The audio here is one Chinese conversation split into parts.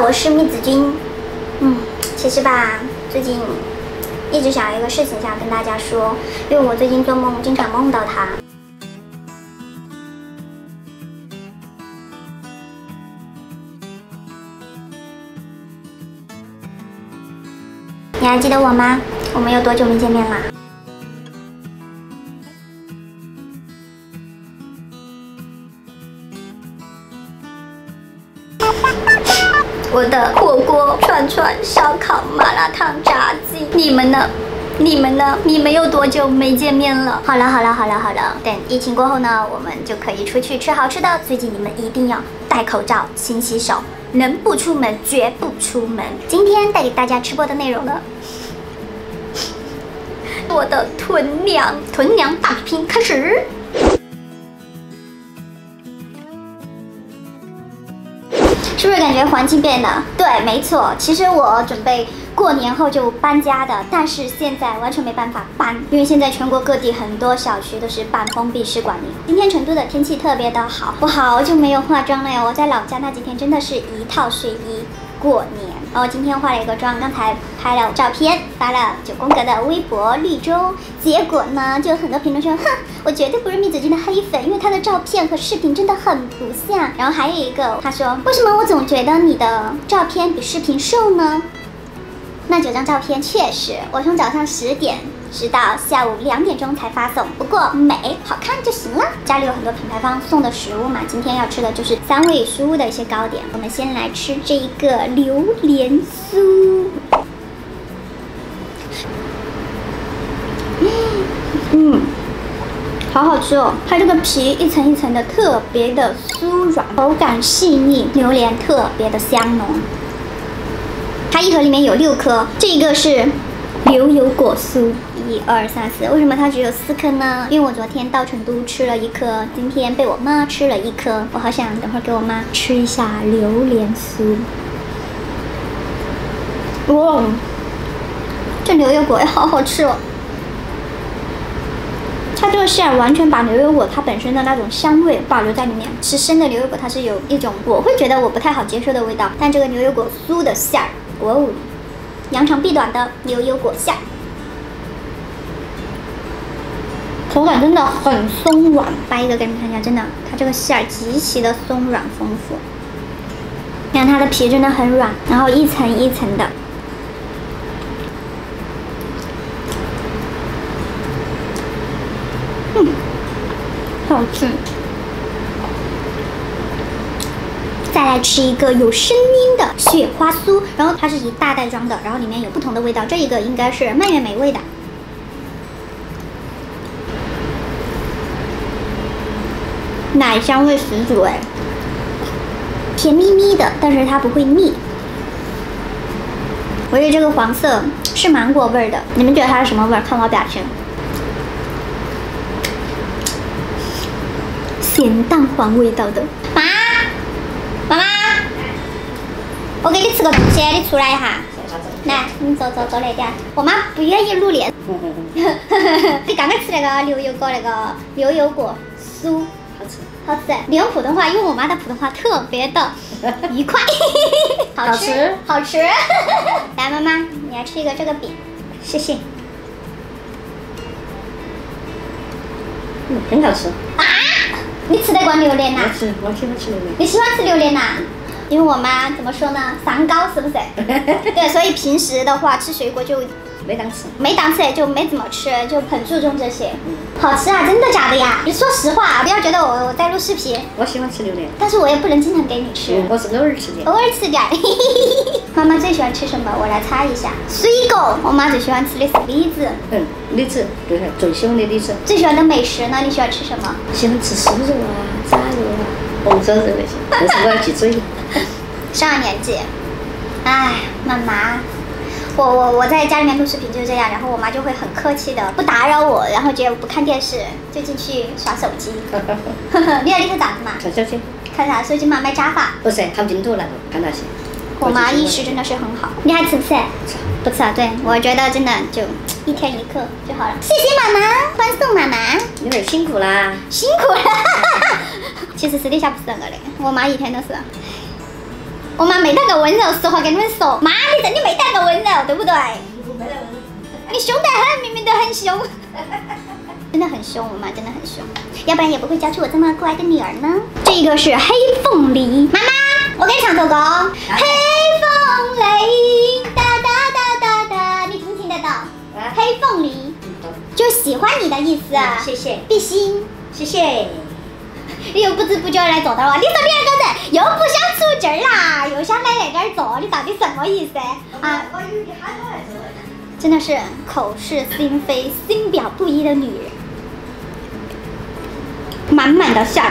我是蜜子君。其实吧，最近一直想有一个事情想跟大家说，因为我最近做梦经常梦到他。你还记得我吗？我们有多久没见面啦？我的火锅、串串、烧烤、麻辣烫、炸鸡，你们呢？你们呢？你们有多久没见面了？好了，等疫情过后呢，我们就可以出去吃好吃的。最近你们一定要戴口罩、勤洗手，能不出门绝不出门。今天带给大家吃播的内容呢，我的豚娘大比拼开始。是不是感觉环境变了？对，没错。其实我准备过年后就搬家的，但是现在完全没办法搬，因为现在全国各地很多小区都是半封闭式管理。今天成都的天气特别的好，我好久没有化妆了呀。我在老家那几天真的是一套睡衣过年。然后今天化了一个妆，刚才拍了照片发了9宫格的微博绿洲，结果呢就有很多评论说，哼，我绝对不是蜜子君的黑粉，因为她的照片和视频真的很不像。然后还有一个他说，为什么我总觉得你的照片比视频瘦呢？那9张照片确实，我从早上10点直到下午2点钟才发送，不过美好看就行了。家里有很多品牌方送的食物嘛，今天要吃的就是3味蔬的一些糕点。我们先来吃这一个榴莲酥，好好吃哦！它这个皮一层一层的，特别的酥软，口感细腻，榴莲特别的香浓。它一盒里面有6颗，这个是牛油果酥，1、2、3、4。为什么它只有4颗呢？因为我昨天到成都吃了1颗，今天被我妈吃了1颗。我好想等会儿给我妈吃一下榴莲酥。哇，这牛油果也好好吃哦！它这个馅完全把牛油果它本身的那种香味保留在里面。吃生的牛油果，它是有一种我会觉得我不太好接受的味道，但这个牛油果酥的馅儿，哇哦，扬长避短的牛油果馅，口感真的很松软。掰一个给你们看一下，真的，它这个馅儿极其的松软丰富。你看它的皮真的很软，然后一层一层的。好吃。再来吃一个有声音的雪花酥，然后它是一大袋装的，然后里面有不同的味道。这一个应该是蔓越莓味的，奶香味十足哎，甜蜜蜜的，但是它不会腻。我觉得这个黄色是芒果味的，你们觉得它是什么味儿？看我表情。咸蛋黄味道的。妈妈，我给你吃个东西，你出来一下。来，你走来点。我妈不愿意露脸。你刚刚吃那个牛油果酥，好吃。你用普通话，用我妈的普通话特别的愉快。好吃。来，妈妈，你来吃一个这个饼，谢谢。 很好吃。 你吃得惯榴莲呐？ 我喜欢吃榴莲。 你喜欢吃榴莲呐？因为我妈怎么说呢，三高是不是？对，所以平时的话吃水果就没档次， 就没怎么吃，就很注重这些。好吃啊，真的假的呀？你说实话，不要觉得我在录视频。 我喜欢吃榴莲， 但是我也不能经常给你吃。 我是偶尔吃点。 妈妈最喜欢吃什么？我来猜一下。水果，我妈最喜欢吃的是李子。 李子，对，最喜欢的李子。 最喜欢的美食呢？你喜欢吃什么？ 喜欢吃酥肉啊、炸肉啊、红烧肉那些，但是我要忌嘴。 上了年纪，哎，妈妈。我在家里面录视频就是这样，然后我妈就会很客气的不打扰我，然后觉得我不看电视就进去耍手机。你要里头咋子嘛？ 看手机。 看啥手机嘛？买假发。 不是，看镜头那个，看那些。 我妈意识真的是很好。你还吃不吃？ 吃。 不吃啊？对，我觉得真的就1天1颗就好了。谢谢妈妈，欢送妈妈。 因为辛苦啦。 辛苦了。其实私底下不是那个的，我妈一天都是。 我妈没那个温柔，实话跟你们说，妈，你真的没那个温柔，对不对？你凶得很，明明都很凶，真的很凶，我妈真的很凶，要不然也不会教出我这么可爱的女儿呢。这个是黑凤梨，妈妈，我给你唱首歌，黑凤梨，哒哒哒哒哒，你听不听得到？黑凤梨，就喜欢你的意思啊。 谢谢， 比心， 谢谢。 你又不知不觉来坐到了，你说你2个人又不想出劲儿啦，又想来那点儿坐，你到底什么意思啊？真的是口是心非、心表不一的女人，满满的馅儿，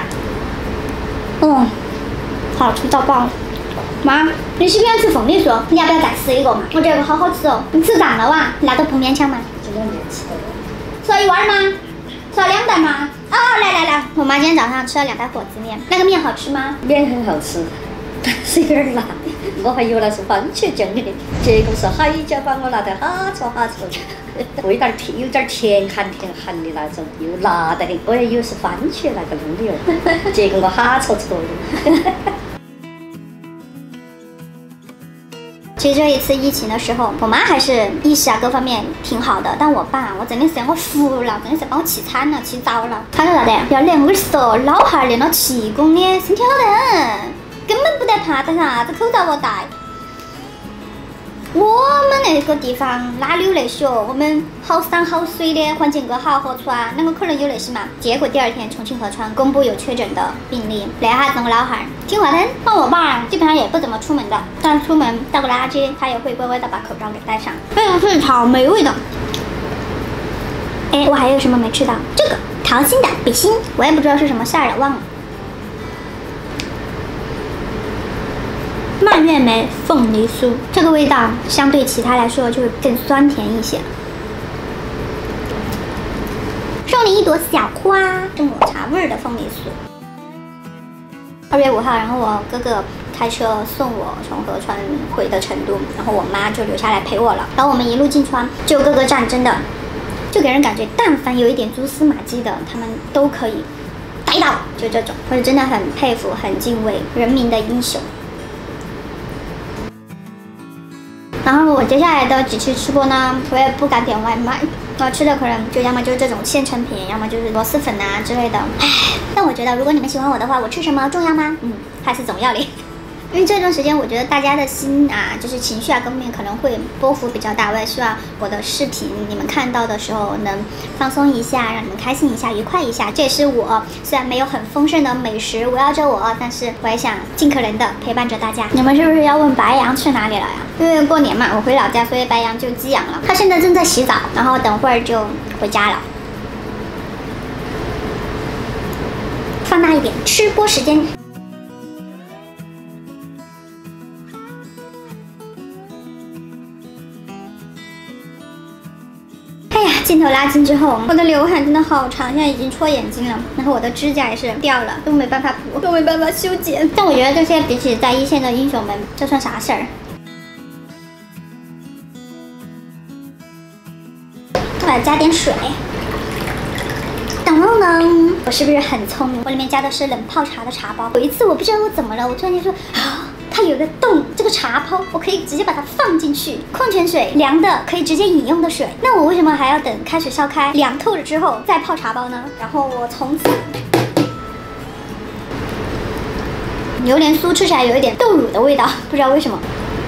好吃到爆！妈，你喜不喜欢吃凤梨酥？你要不要再吃一个嘛？我觉得好好吃哦。你吃胀了哇？那都不勉强嘛。 这2年吃的。 吃一碗吗？吃了2袋吗？哦，来，我妈今天早上吃了2袋火鸡面，那个面好吃吗？ 面很好吃，但是有点辣。我还以为那是番茄酱的，结果是海椒把我辣得哈臭，味道有点甜寒的那种，又辣得很。我还以为是番茄那个弄的哦，结果我哈臭的。 其实这一次疫情的时候，我妈还是意识啊各方面挺好的，但我爸，我真的是我服了，真的是把我气惨了，气糟了。他说啥的？要来，我跟你说，老汉儿练了气功的，身体好得很，根本不得怕戴啥子口罩我戴。我们那个地方哪里有那些？我们好山好水的，环境更好，河川哪个可能有那些嘛？结果第2天重庆合川公布有确诊的病例，那下子我老汉儿听话的，我爸基本上也不怎么出门的，但出门倒个垃圾，他也会乖乖的把口罩给戴上。这个是草莓味的。哎，我还有什么没吃到？这个桃心的比心，我也不知道是什么馅儿的，忘了。蔓越莓凤梨酥，这个味道相对其他来说就会更酸甜一些。送你一朵小花，是抹茶味的凤梨酥。2月5号，然后我哥哥开车送我从合川回的成都，然后我妈就留下来陪我了。然后我们一路进川，就哥哥站真的，就给人感觉但凡有一点蛛丝马迹的，他们都可以逮到，就这种，我是真的很佩服、很敬畏人民的英雄。然后我接下来的几期吃播呢，我也不敢点外卖，我吃的可能就要么就是这种现成品，要么就是螺蛳粉啊之类的。唉，但我觉得如果你们喜欢我的话，我吃什么重要吗？还是总要的。因为这段时间，我觉得大家的心啊，就是情绪啊，各方面可能会波幅比较大。我也希望我的视频你们看到的时候能放松一下，让你们开心一下、愉快一下。这也是我虽然没有很丰盛的美食围绕着我，但是我也想尽可能的陪伴着大家。你们是不是要问白羊去哪里了呀？因为过年嘛，我回老家，所以白羊就寄养了。他现在正在洗澡，然后等会儿就回家了。放大一点，吃播时间。镜头拉近之后，我的刘海真的好长，现在已经戳眼睛了。然后我的指甲也是掉了，都没办法补，都没办法修剪。但我觉得这些比起在一线的英雄们，这算啥事儿？我要加点水。等等等，我是不是很聪明？我里面加的是冷泡茶的茶包。有一次我不知道我怎么了，我突然间说啊。它有个洞，这个茶包我可以直接把它放进去，矿泉水凉的可以直接饮用的水，那我为什么还要等开水烧开凉透了之后再泡茶包呢？然后我从此榴莲酥吃起来有一点豆乳的味道，不知道为什么。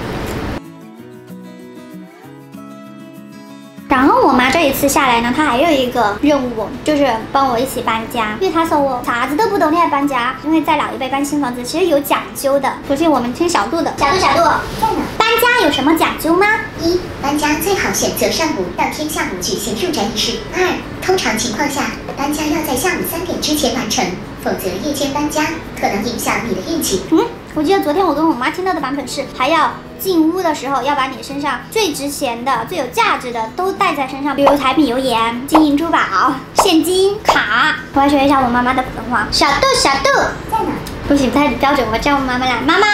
然后我妈这一次下来呢，她还有一个任务，就是帮我一起搬家。因为她说我啥子都不懂，你还搬家？因为在老一辈搬新房子其实有讲究的。首先我们听小杜的，小杜，搬家有什么讲究吗？1. 搬家最好选择上午，当天下午举行入宅仪式。2. 通常情况下，搬家要在下午3点之前完成，否则夜间搬家可能影响你的运气。 我记得昨天我跟我妈听到的版本是，还要进屋的时候要把你身上最值钱的、最有价值的都带在身上，比如柴米油盐、金银珠宝、现金、卡。我要学一下我妈妈的普通话。小杜在哪？不行，不太标准，我叫我妈妈来。妈咪，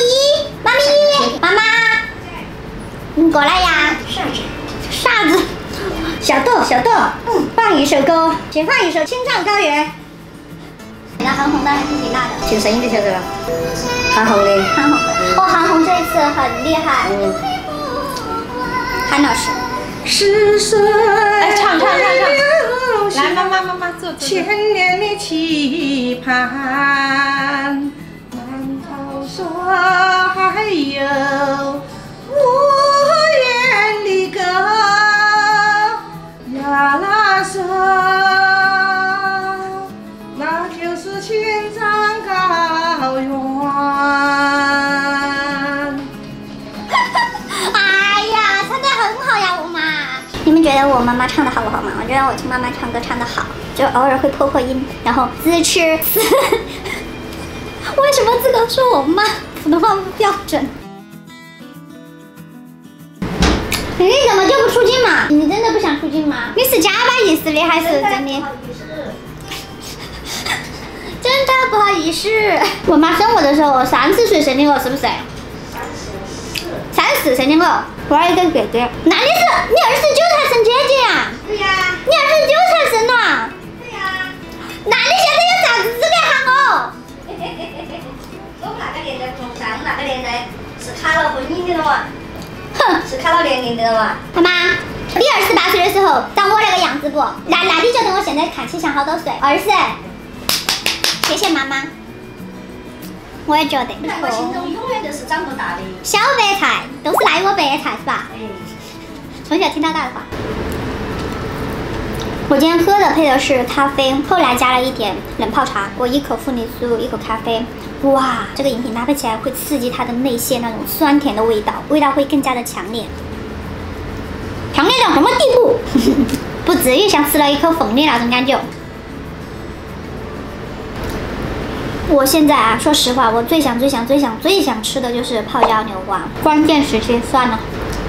你过来呀！啥子？小杜，放一首歌，请放一首《青藏高原》。 那韩红当然是挺辣的。 听声音就晓得了，韩红的。 韩红的，哦，韩红这一次很厉害。韩老师。 是谁？ 哎，唱，来，妈，坐。 千年的期盼，难道说还有无言的歌？呀啦嗦，那就是青藏高原。 哎呀，唱得很好呀，我妈。你们觉得我妈妈唱的好不好吗？我觉得我听妈妈唱歌唱得好，就偶尔会破音，然后自吃自。为什么自个说我妈普通话不标准？你怎么就不出镜嘛？你真的不想出镜吗？你是假把意思的还是真的？真的不好意思。我妈生我的时候，我30岁生的我，是不是？34生的我，我还有一个哥哥。哪里是？你29才生姐姐呀？ 对呀。 你29才生呐？ 对呀。 那你现在有啥子资格喊我？ 我们那个年代不同，在我们那个年代是卡了婚姻的了嘛。 哼， 是卡了年龄的了嘛。 妈妈，你28岁的时候，当我那个样子不？那你觉得我现在看起像好多岁？20。谢谢妈妈。我也觉得。 在我心中永远都是长不大的。 小白菜都是赖我白菜是吧？从小听到大的话。我今天喝的配的是咖啡，后来加了一点冷泡茶。我一口凤梨酥，一口咖啡，哇，这个饮品搭配起来会刺激它的内馅那种酸甜的味道，味道会更加的强烈。强烈到什么地步？不至于像吃了一口凤梨那种感觉。我现在啊，说实话，我最想吃的就是泡椒牛蛙，关键时期算了。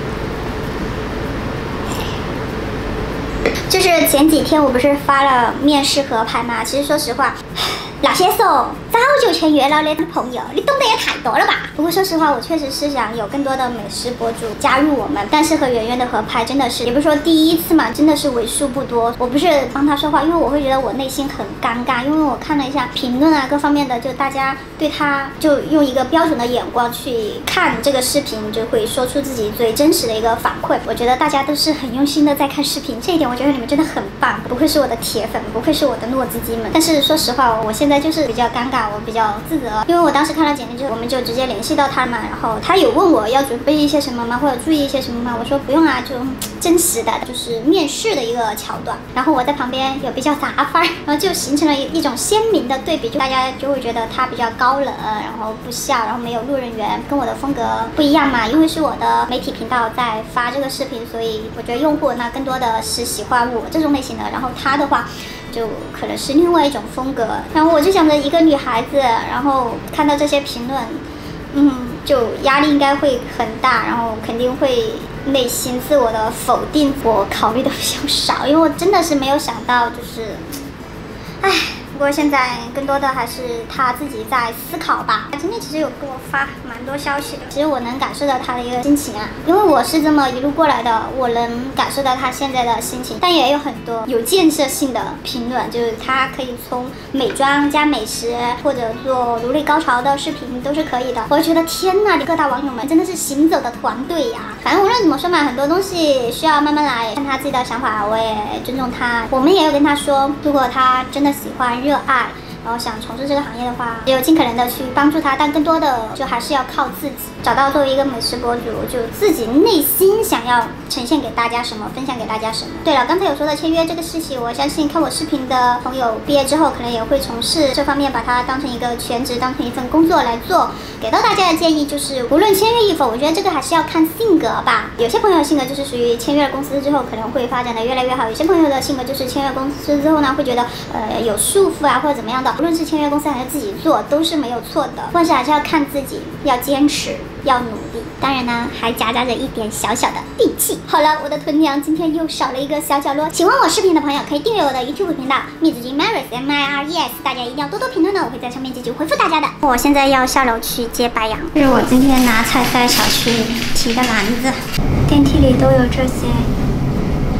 就是前几天我不是发了面试合拍吗？其实说实话，那些说早就签约了的朋友，你懂得也太多了吧？不过说实话，我确实是想有更多的美食博主加入我们，但是和圆圆的合拍真的是，也不是说第一次嘛，真的是为数不多。我不是帮他说话，因为我会觉得我内心很尴尬，因为我看了一下评论啊，各方面的，就大家对他就用一个标准的眼光去看这个视频，就会说出自己最真实的一个反馈。我觉得大家都是很用心的在看视频，这一点我觉得你们真的很棒，不愧是我的铁粉，不愧是我的糯滋鸡们。但是说实话，我现在就是比较尴尬，我比较自责，因为我当时看了简历之后，我们就直接联系到他嘛，然后他有问我要准备一些什么吗，或者注意一些什么吗？我说不用啊，就真实的，就是面试的一个桥段。然后我在旁边有比较杂范儿，然后就形成了一种鲜明的对比，就大家就会觉得他比较高冷，然后不笑，然后没有路人缘，跟我的风格不一样嘛。因为是我的媒体频道在发这个视频，所以我觉得用户呢更多的是喜欢我这种类型的，然后他的话就可能是另外一种风格。然后我就想着一个女孩子，然后看到这些评论，就压力应该会很大，然后肯定会内心自我的否定。我考虑的比较少，因为我真的是没有想到，就是唉。不过现在更多的还是他自己在思考吧。他今天其实有给我发蛮多消息的，其实我能感受到他的一个心情啊，因为我是这么一路过来的，我能感受到他现在的心情。但也有很多有建设性的评论，就是他可以从美妆加美食，或者做如类高潮的视频都是可以的。我就觉得天呐，各大网友们真的是行走的团队呀！反正无论怎么说嘛，很多东西需要慢慢来，看他自己的想法，我也尊重他。我们也有跟他说，如果他真的喜欢热爱，然后想从事这个行业的话，只有尽可能的去帮助他，但更多的就还是要靠自己，找到作为一个美食博主，就自己内心想要呈现给大家什么，分享给大家什么。对了，刚才有说的签约这个事情，我相信看我视频的朋友毕业之后可能也会从事这方面，把它当成一个全职，当成一份工作来做。给到大家的建议就是，无论签约与否，我觉得这个还是要看性格吧。有些朋友的性格就是属于签约了公司之后可能会发展的越来越好，有些朋友的性格就是签约公司之后呢，会觉得有束缚啊或者怎么样的。无论是签约公司还是自己做，都是没有错的，但是还是要看自己，要坚持，要努力。当然呢，还夹杂着一点小小的底气。好了，我的囤粮今天又少了一个小角落。喜欢我视频的朋友可以订阅我的 YouTube 频道蜜子君 Maris MIRES， 大家一定要多多评论呢，我会在上面积极回复大家的。我现在要下楼去接白羊，这是我今天拿菜在小区里提的篮子，电梯里都有这些。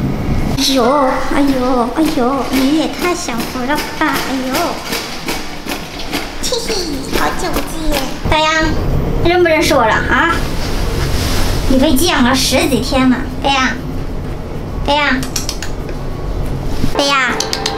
哎呦，你也太享福了吧！哎呦。 嘿嘿，好久不见。 大洋，认不认识我了啊？你被寄养了10几天了，大洋，大洋，大洋。